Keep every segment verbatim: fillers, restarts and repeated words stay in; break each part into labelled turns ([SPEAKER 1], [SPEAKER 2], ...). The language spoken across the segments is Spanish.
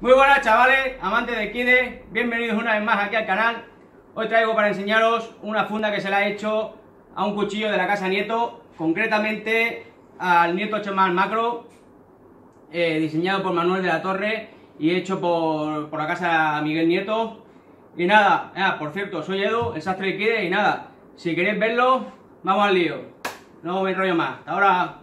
[SPEAKER 1] Muy buenas chavales, amantes de Kydex, bienvenidos una vez más aquí al canal. Hoy traigo para enseñaros una funda que se la he hecho a un cuchillo de la casa Nieto, concretamente al Nieto Chamán Macro, eh, diseñado por Manuel de la Torre y hecho por, por la casa Miguel Nieto. Y nada, eh, por cierto, soy Edu, el sastre de Kydex, y nada, si queréis verlo, vamos al lío. No me enrollo más, hasta ahora.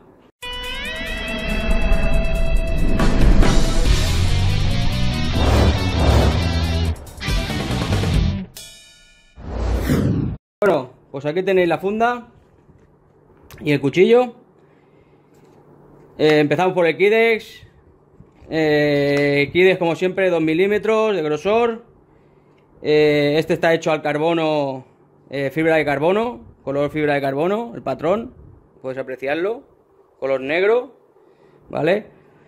[SPEAKER 1] Bueno, pues aquí tenéis la funda y el cuchillo. Eh, empezamos por el Kydex. Eh, Kydex, como siempre, dos milímetros de grosor. Eh, este está hecho al carbono, eh, fibra de carbono, color fibra de carbono, el patrón, puedes apreciarlo, color negro, ¿vale?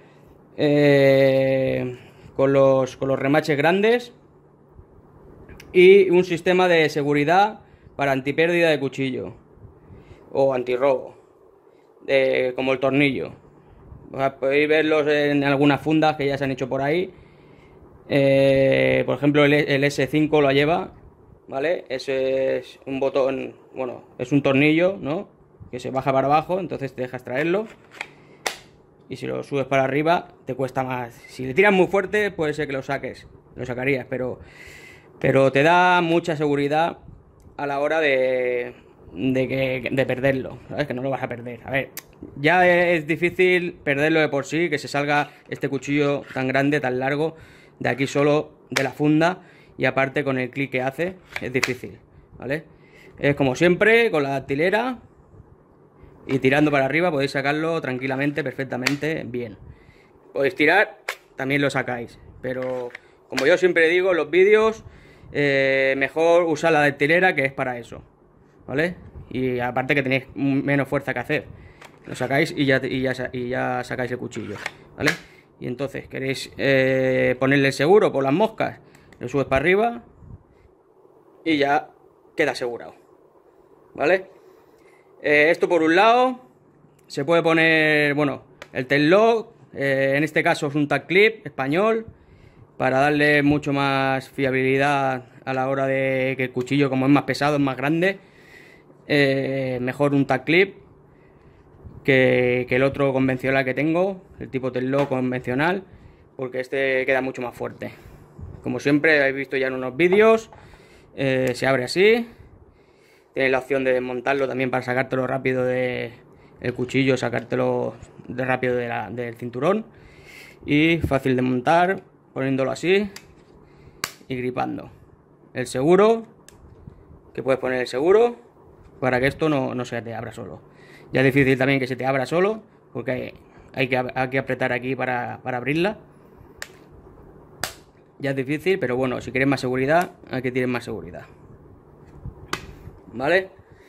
[SPEAKER 1] Eh, con los, con los remaches grandes y un sistema de seguridad para antipérdida de cuchillo o antirrobo, de, como el tornillo. Podéis verlos en algunas fundas que ya se han hecho por ahí. Eh, por ejemplo, el, el ese cinco lo lleva, ¿vale? Ese es un botón, bueno, es un tornillo, ¿no? Que se baja para abajo, entonces te dejas traerlo. Y si lo subes para arriba, te cuesta más. Si le tiras muy fuerte, puede ser que lo saques, lo sacarías, pero, pero te da mucha seguridad a la hora de, de, que, de perderlo, ¿sabes? Que no lo vas a perder. A ver, ya es difícil perderlo de por sí, que se salga este cuchillo tan grande, tan largo, de aquí solo de la funda, y aparte con el clic que hace, es difícil, ¿vale? Es como siempre, con la dactilera y tirando para arriba podéis sacarlo tranquilamente, perfectamente bien. Podéis tirar, también lo sacáis, pero como yo siempre digo en los vídeos, eh, mejor usar la dactilera, que es para eso, ¿vale? Y aparte que tenéis menos fuerza que hacer, lo sacáis y ya, y ya, y ya sacáis el cuchillo, ¿vale? Y entonces queréis eh, ponerle el seguro por las moscas, lo subes para arriba y ya queda asegurado, ¿vale? Eh, esto por un lado. Se puede poner, bueno, el tail lock, eh, en este caso es un tag clip español, para darle mucho más fiabilidad a la hora de que el cuchillo, como es más pesado, es más grande, eh, mejor un tag clip que, que el otro convencional que tengo, el tipo tail lock convencional, porque este queda mucho más fuerte. Como siempre habéis visto ya en unos vídeos, eh, se abre así. Tienes la opción de desmontarlo también para sacártelo rápido del cuchillo, sacártelo de rápido de la, del cinturón. Y fácil de montar, poniéndolo así y gripando. El seguro, que puedes poner el seguro para que esto no, no se te abra solo. Ya es difícil también que se te abra solo, porque hay, hay, que, hay que apretar aquí para, para abrirla. Ya es difícil, pero bueno, si quieres más seguridad, aquí tienes más seguridad. ¿Vale?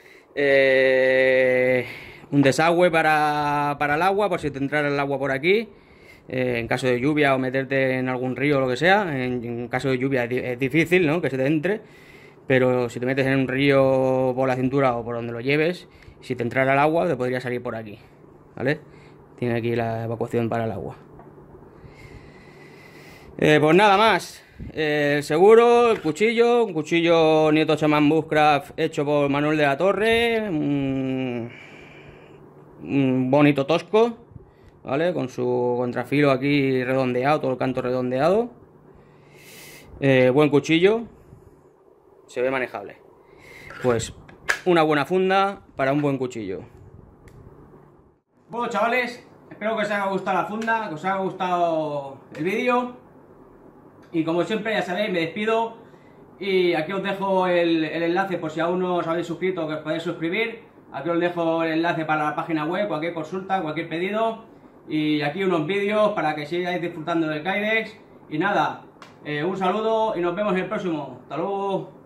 [SPEAKER 1] Eh, un desagüe para, para el agua, por si te entrara el agua por aquí, eh, en caso de lluvia o meterte en algún río o lo que sea. En, en caso de lluvia es, es difícil, ¿no?, que se te entre, pero si te metes en un río por la cintura o por donde lo lleves, si te entrara el agua te podría salir por aquí, ¿vale? Tiene aquí la evacuación para el agua. Eh, pues nada más. Eh, el seguro, el cuchillo, un cuchillo Nieto Chamán Bushcraft hecho por Manuel de la Torre, un, un bonito tosco, ¿vale? Con su contrafilo aquí redondeado, todo el canto redondeado. Eh, buen cuchillo, se ve manejable. Pues una buena funda para un buen cuchillo. Bueno chavales, espero que os haya gustado la funda, que os haya gustado el vídeo. Y como siempre, ya sabéis, me despido. Y aquí os dejo el, el enlace, por si aún no os habéis suscrito, que os podéis suscribir. Aquí os dejo el enlace para la página web, cualquier consulta, cualquier pedido. Y aquí unos vídeos para que sigáis disfrutando del Kydex. Y nada, eh, un saludo y nos vemos en el próximo. Hasta luego.